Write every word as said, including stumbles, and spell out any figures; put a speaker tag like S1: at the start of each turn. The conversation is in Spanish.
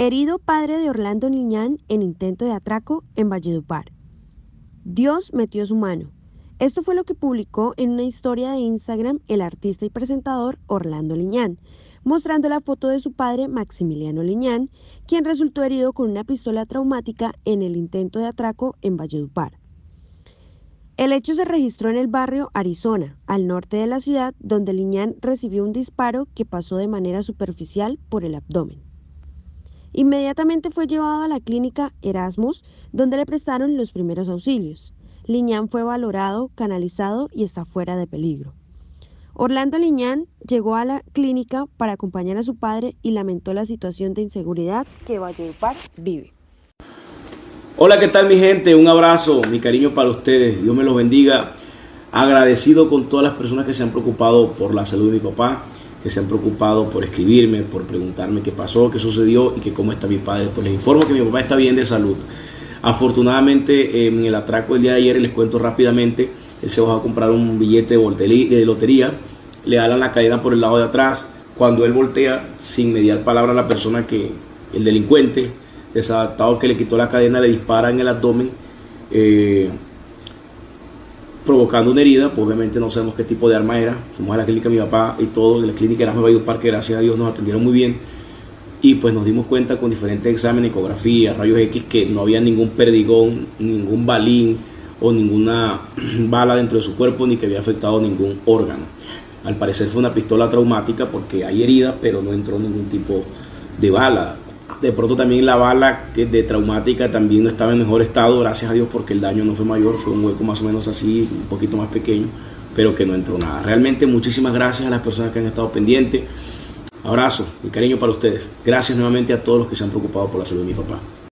S1: Herido padre de Orlando Liñán en intento de atraco en Valledupar. Dios metió su mano. Esto fue lo que publicó en una historia de Instagram el artista y presentador Orlando Liñán, mostrando la foto de su padre Maximiliano Liñán, quien resultó herido con una pistola traumática en el intento de atraco en Valledupar. El hecho se registró en el barrio Arizona, al norte de la ciudad, donde Liñán recibió un disparo que pasó de manera superficial por el abdomen. Inmediatamente fue llevado a la clínica Erasmus, donde le prestaron los primeros auxilios. Liñán fue valorado, canalizado y está fuera de peligro. Orlando Liñán llegó a la clínica para acompañar a su padre y lamentó la situación de inseguridad que Valledupar vive.
S2: Hola, ¿qué tal mi gente? Un abrazo, mi cariño para ustedes. Dios me los bendiga. Agradecido con todas las personas que se han preocupado por la salud de mi papá, que se han preocupado por escribirme, por preguntarme qué pasó, qué sucedió y que cómo está mi padre. Pues les informo que mi papá está bien de salud. Afortunadamente, en el atraco del día de ayer, les cuento rápidamente, él se bajó a comprar un billete de lotería, le alan la cadena por el lado de atrás. Cuando él voltea, sin mediar palabra a la persona que, el delincuente, desadaptado que le quitó la cadena, le dispara en el abdomen, eh, provocando una herida. Pues obviamente no sabemos qué tipo de arma era. Fuimos a la clínica de mi papá y todo, en la clínica Erasmus Valledupar, que gracias a Dios nos atendieron muy bien, y pues nos dimos cuenta con diferentes exámenes, ecografía, rayos X, que no había ningún perdigón, ningún balín o ninguna bala dentro de su cuerpo, ni que había afectado ningún órgano. Al parecer fue una pistola traumática porque hay heridas, pero no entró ningún tipo de bala. De pronto también la bala que de traumática también no estaba en mejor estado, gracias a Dios, porque el daño no fue mayor, fue un hueco más o menos así, un poquito más pequeño, pero que no entró nada. Realmente muchísimas gracias a las personas que han estado pendientes. Abrazo, mi cariño para ustedes. Gracias nuevamente a todos los que se han preocupado por la salud de mi papá.